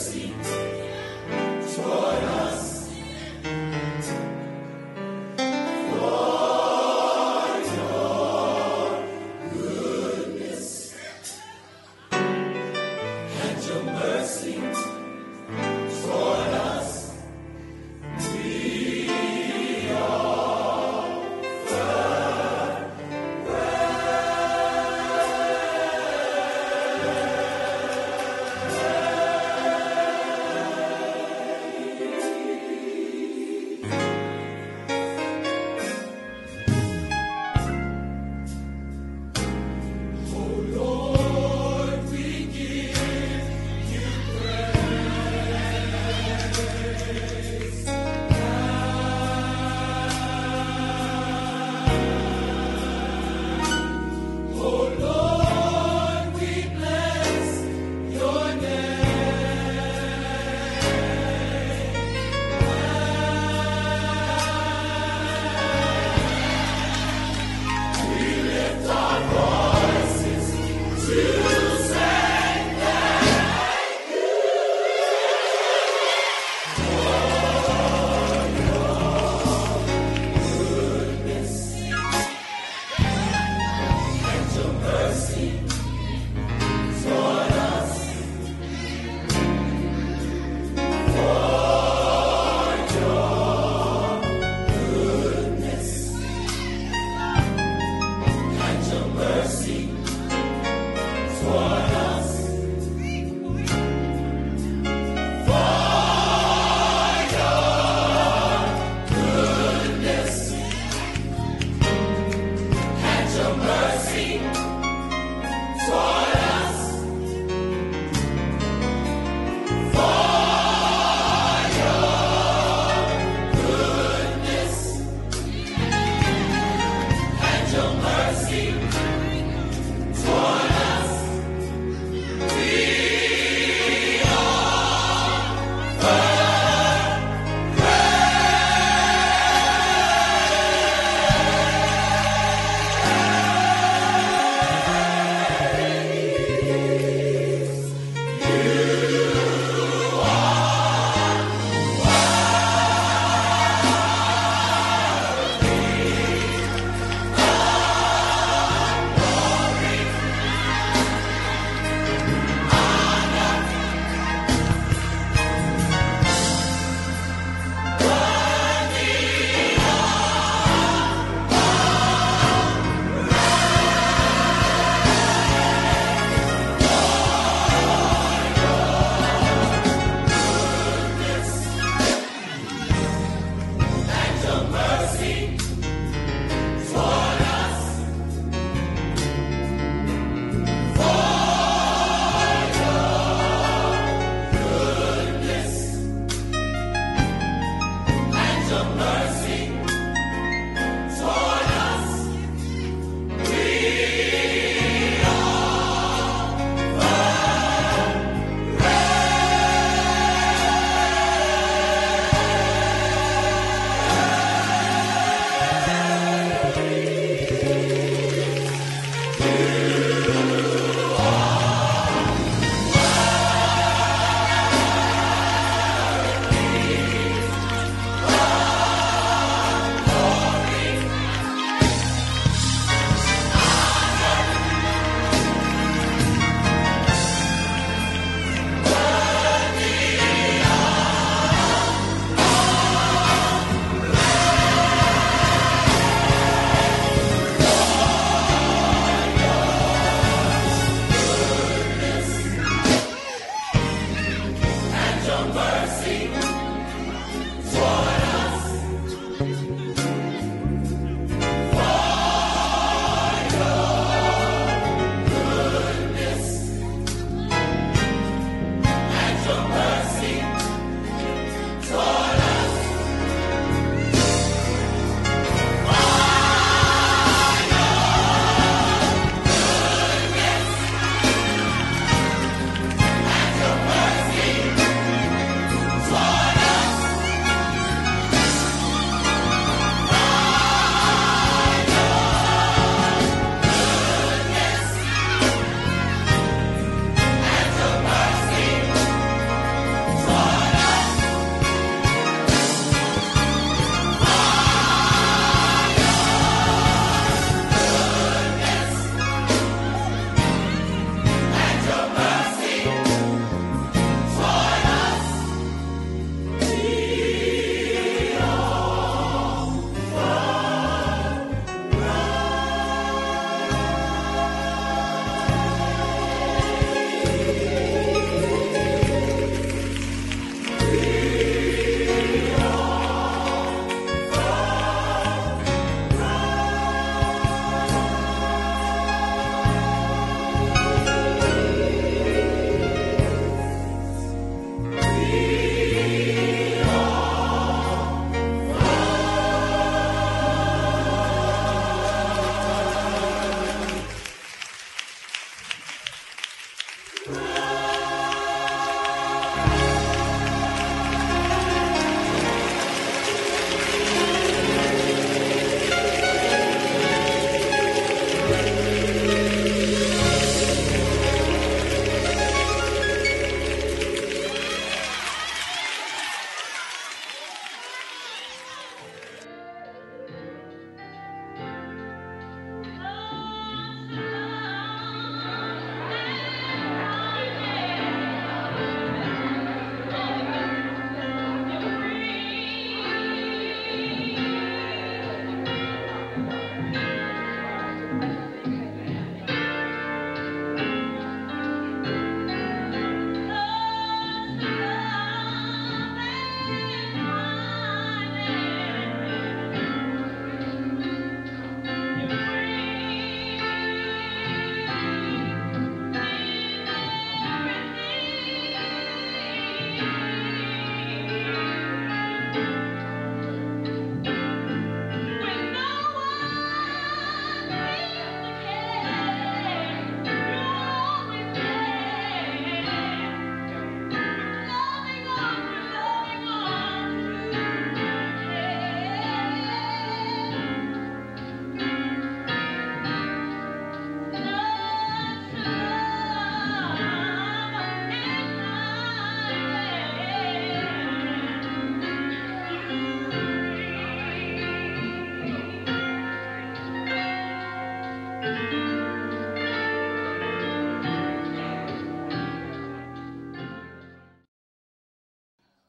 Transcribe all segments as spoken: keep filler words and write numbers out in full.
Your mercy toward us.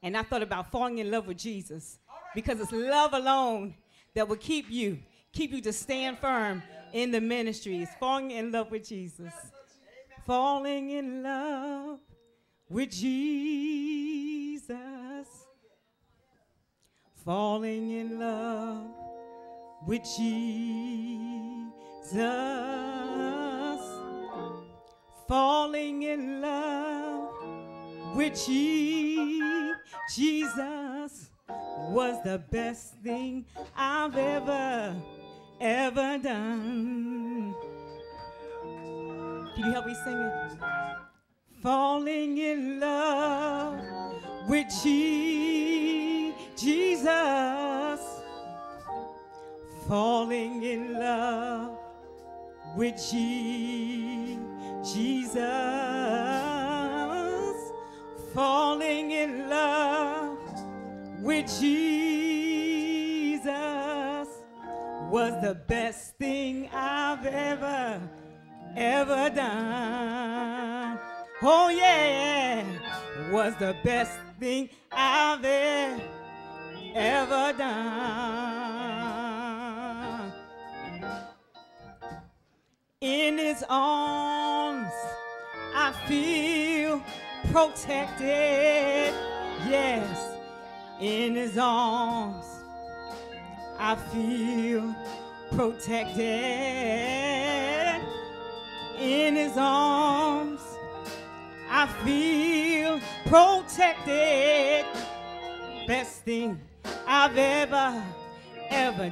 And I thought about falling in love with Jesus, because it's love alone that will keep you, keep you to stand firm in the ministry. It's falling in love with Jesus. Falling in love with Jesus. Falling in love with Jesus. Falling in love with Je- Jesus was the best thing I've ever, ever done. Can you help me sing it? Falling in love with Je- Jesus. Falling in love with Je- Jesus. Falling in love with Jesus was the best thing I've ever, ever done. Oh yeah, was the best thing I've e- ever done. In his arms I feel protected, yes. In his arms I feel protected. In his arms I feel protected. Best thing I've ever, ever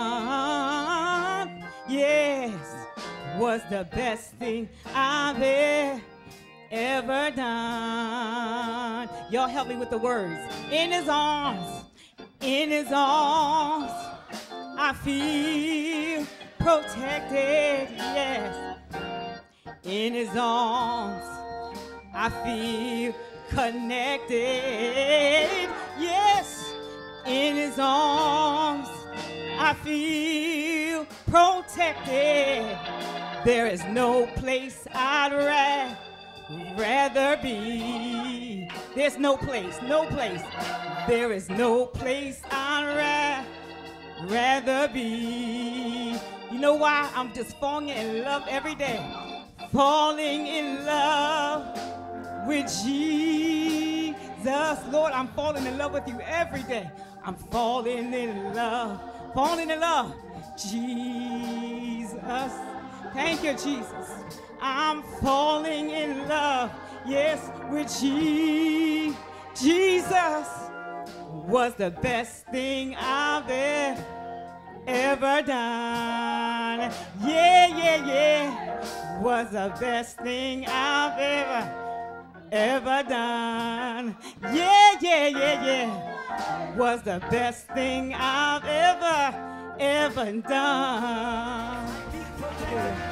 done. Yes, was the best thing I've e- ever done. Y'all help me with the words. In his arms, in his arms, I feel protected, yes. In his arms, I feel connected, yes. In his arms, I feel protected. There is no place I'd ra- rather be. There's no place, no place. There is no place I'd ra- rather be. You know why? I'm just falling in love every day. Falling in love with Jesus. Lord, I'm falling in love with you every day. I'm falling in love, falling in love. Jesus. Thank you, Jesus. I'm falling in love, yes, with Je- Jesus. Was the best thing I've e- ever done. Yeah, yeah, yeah. Was the best thing I've ever, ever done. Yeah, yeah, yeah, yeah. Was the best thing I've ever, ever done.